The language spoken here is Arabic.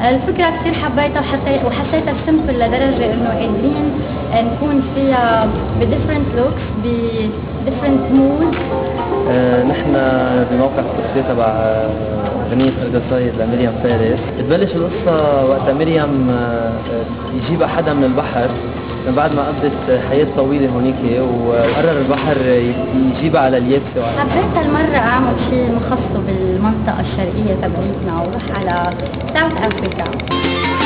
الفكرة كثير حبيتها وحسيتها سمبل لدرجة إنه قادرين نكون فيها بديفرنت لوكس بديفرنت مود. نحن بموقع التصوير تبع أغنية القصايد لمريم فارس. تبلش القصة وقت مريم يجيبها حدا من البحر من بعد ما قضت حياة طويلة هونيك، وقرر البحر يجيبها على اليابسة. حبيت هالمرة أعمل شيء مخصص بالمنطقة الشرقية تبعيتنا وروح على ساوث أفريكا.